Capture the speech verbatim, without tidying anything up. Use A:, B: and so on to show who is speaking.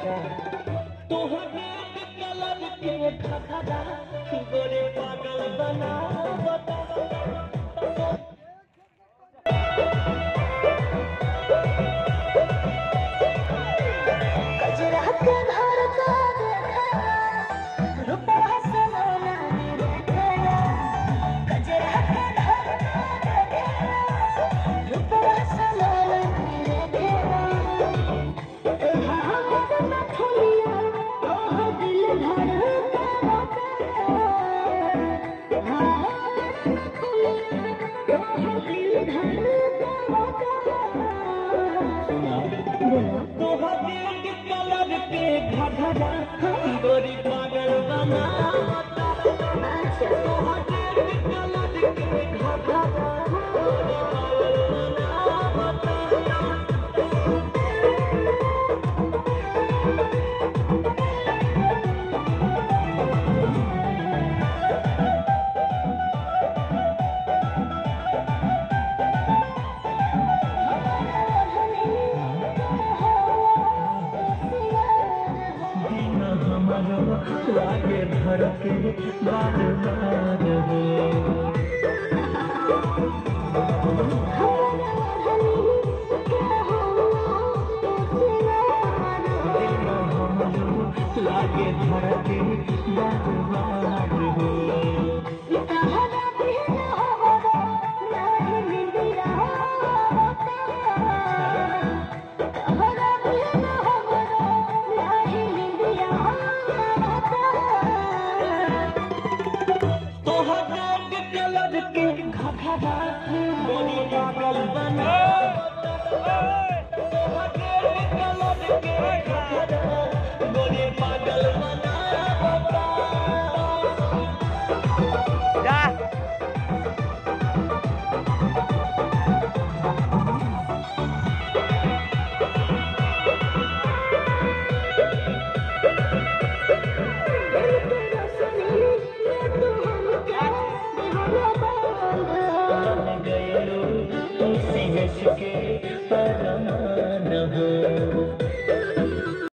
A: तोहरे कलर के घघरा गोरे पागल बना बता
B: कजरा के घर का देखा रुपया सलोना देखा कजरा के घर का देखा रुपया सलोना देखा हाथ में खुलिया ओह दिल धड़का हाथ में खुलिया ओह दिल धड़का
A: तोहरे कलर के घघरा गोरी पागल बना बता तोहरे कलर के घघरा गोरी पागल बना बता लागे धर के बार बार हो लागे धर के बार बार हो तोहरे कलर के घघरा गोरी पागल बना तोहरे कलर के